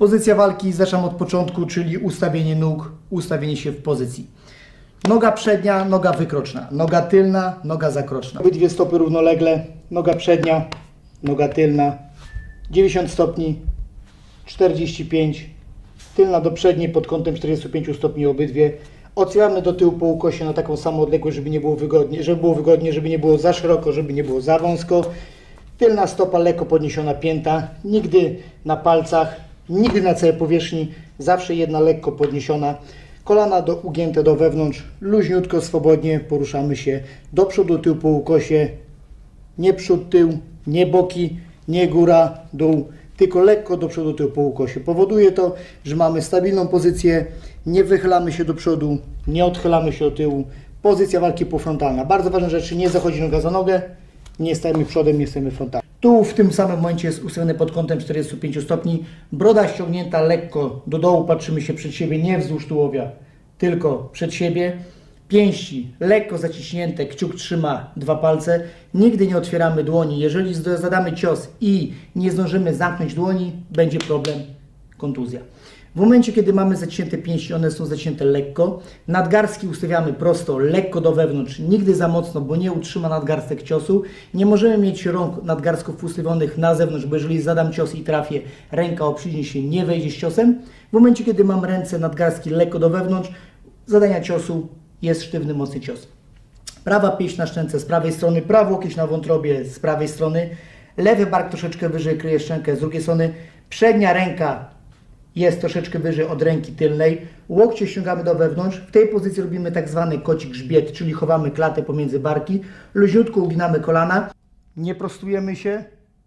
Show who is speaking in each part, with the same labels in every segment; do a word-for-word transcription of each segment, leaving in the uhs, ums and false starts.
Speaker 1: Pozycja walki, zaczynam od początku, czyli ustawienie nóg, ustawienie się w pozycji. Noga przednia, noga wykroczna, noga tylna, noga zakroczna. Obydwie stopy równolegle, noga przednia, noga tylna, dziewięćdziesiąt stopni, czterdzieści pięć, tylna do przedniej pod kątem czterdziestu pięciu stopni obydwie. Otwieramy do tyłu po ukosie na taką samą odległość, żeby nie było wygodnie, żeby było wygodnie, żeby nie było za szeroko, żeby nie było za wąsko. Tylna stopa lekko podniesiona pięta, nigdy na palcach, nigdy na całej powierzchni, zawsze jedna lekko podniesiona. Kolana do, ugięte do wewnątrz, luźniutko, swobodnie poruszamy się do przodu, tył po ukosie. Nie przód, tył, nie boki, nie góra, dół, tylko lekko do przodu, tył po ukosie. Powoduje to, że mamy stabilną pozycję, nie wychylamy się do przodu, nie odchylamy się do tyłu. Pozycja walki półfrontalna. Bardzo ważna rzecz, nie zachodzi noga za nogę, nie stajemy przodem, nie stajemy frontalnie. Tu w tym samym momencie jest ustawiony pod kątem czterdziestu pięciu stopni. Broda ściągnięta lekko do dołu, patrzymy się przed siebie, nie wzdłuż tułowia, tylko przed siebie. Pięści lekko zaciśnięte, kciuk trzyma dwa palce. Nigdy nie otwieramy dłoni. Jeżeli zadamy cios i nie zdążymy zamknąć dłoni, będzie problem, kontuzja. W momencie, kiedy mamy zaciśnięte pięści, one są zaciśnięte lekko. Nadgarstki ustawiamy prosto, lekko do wewnątrz, nigdy za mocno, bo nie utrzyma nadgarstek ciosu. Nie możemy mieć rąk nadgarstków ustawionych na zewnątrz, bo jeżeli zadam cios i trafię, ręka oprzednie się, nie wejdzie z ciosem. W momencie, kiedy mam ręce, nadgarstki lekko do wewnątrz, zadania ciosu jest sztywny, mocny cios. Prawa pięść na szczęce z prawej strony, prawy łokieć na wątrobie z prawej strony, lewy bark troszeczkę wyżej kryje szczękę z drugiej strony, przednia ręka jest troszeczkę wyżej od ręki tylnej, łokcie ściągamy do wewnątrz. W tej pozycji robimy tak zwany koci grzbiet, czyli chowamy klatę pomiędzy barki, luźniutko uginamy kolana, nie prostujemy się,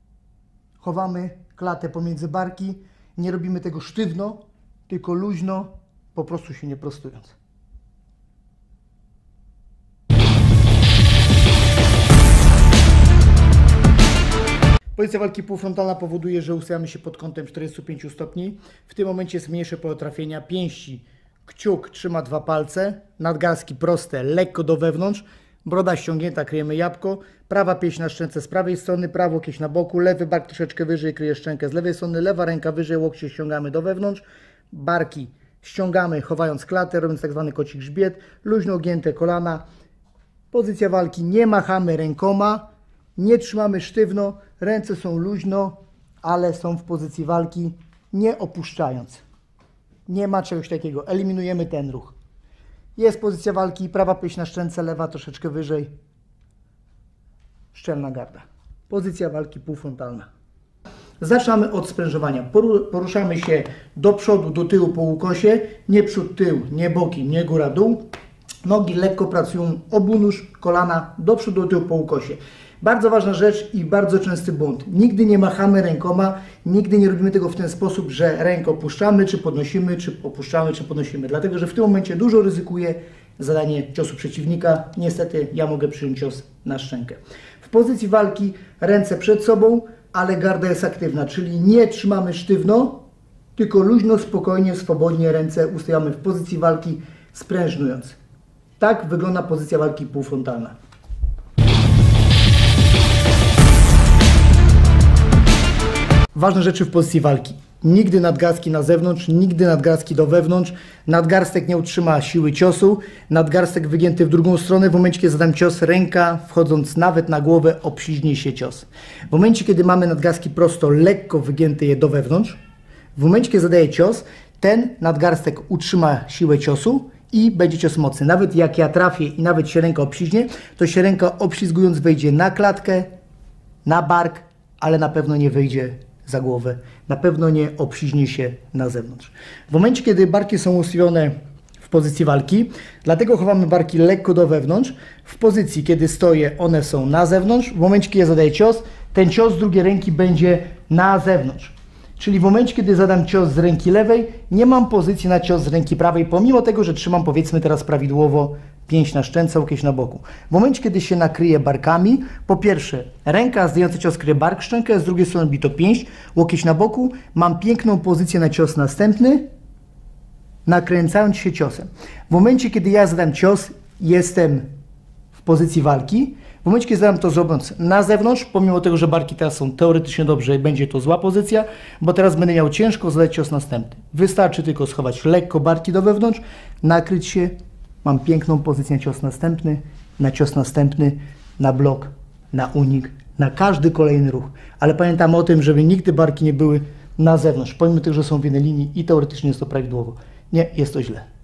Speaker 1: chowamy klatę pomiędzy barki, nie robimy tego sztywno, tylko luźno, po prostu się nie prostując. Pozycja walki półfrontalna powoduje, że ustawiamy się pod kątem czterdziestu pięciu stopni. W tym momencie jest mniejsze pole trafienia. Pięści, kciuk trzyma dwa palce, nadgarstki proste, lekko do wewnątrz, broda ściągnięta, kryjemy jabłko, prawa pięść na szczęce z prawej strony, prawo łokieć na boku, lewy bark troszeczkę wyżej, kryje szczękę z lewej strony, lewa ręka wyżej, łokcie ściągamy do wewnątrz, barki ściągamy, chowając klatę, robiąc tak zwany koci grzbiet, luźno ugięte kolana. Pozycja walki, nie machamy rękoma, nie trzymamy sztywno, ręce są luźno, ale są w pozycji walki, nie opuszczając. Nie ma czegoś takiego, eliminujemy ten ruch. Jest pozycja walki, prawa pięść na szczęce, lewa troszeczkę wyżej, szczelna garda. Pozycja walki półfrontalna. Zaczynamy od sprężowania. Poruszamy się do przodu, do tyłu po ukosie, nie przód, tył, nie boki, nie góra, dół. Nogi lekko pracują, obunóż, kolana do przodu, do tyłu po ukosie. Bardzo ważna rzecz i bardzo częsty błąd. Nigdy nie machamy rękoma, nigdy nie robimy tego w ten sposób, że rękę opuszczamy, czy podnosimy, czy opuszczamy, czy podnosimy. Dlatego, że w tym momencie dużo ryzykuje zadanie ciosu przeciwnika. Niestety ja mogę przyjąć cios na szczękę. W pozycji walki ręce przed sobą, ale garda jest aktywna, czyli nie trzymamy sztywno, tylko luźno, spokojnie, swobodnie ręce ustawiamy w pozycji walki, sprężnując. Tak wygląda pozycja walki półfrontalna. Ważne rzeczy w pozycji walki. Nigdy nadgarstki na zewnątrz, nigdy nadgarstki do wewnątrz. Nadgarstek nie utrzyma siły ciosu. Nadgarstek wygięty w drugą stronę. W momencie, kiedy zadam cios, ręka wchodząc nawet na głowę, obślizgnie się cios. W momencie, kiedy mamy nadgarstki prosto, lekko wygięte je do wewnątrz. W momencie, kiedy zadaję cios, ten nadgarstek utrzyma siłę ciosu i będzie cios mocny. Nawet jak ja trafię i nawet się ręka obślizgnie, to się ręka obślizgując wejdzie na klatkę, na bark, ale na pewno nie wyjdzie za głowę, na pewno nie obślizgnie się na zewnątrz. W momencie, kiedy barki są ustawione w pozycji walki, dlatego chowamy barki lekko do wewnątrz. W pozycji, kiedy stoję, one są na zewnątrz. W momencie, kiedy ja zadaję cios, ten cios z drugiej ręki będzie na zewnątrz. Czyli w momencie, kiedy zadam cios z ręki lewej, nie mam pozycji na cios z ręki prawej, pomimo tego, że trzymam, powiedzmy teraz prawidłowo, pięść na szczęce, łokieć na boku. W momencie, kiedy się nakryję barkami, po pierwsze, ręka zdająca cios kryje bark, szczękę, z drugiej strony bito pięść, łokieć na boku, mam piękną pozycję na cios następny, nakręcając się ciosem. W momencie, kiedy ja zadam cios, jestem w pozycji walki. W momencie, kiedy zadam to zrobiąc na zewnątrz, pomimo tego, że barki teraz są teoretycznie dobrze, będzie to zła pozycja, bo teraz będę miał ciężko zadać cios następny. Wystarczy tylko schować lekko barki do wewnątrz, nakryć się, mam piękną pozycję na cios następny, na cios następny, na blok, na unik, na każdy kolejny ruch. Ale pamiętam o tym, żeby nigdy barki nie były na zewnątrz, pomimo tego, że są w jednej linii i teoretycznie jest to prawidłowo. Nie, jest to źle.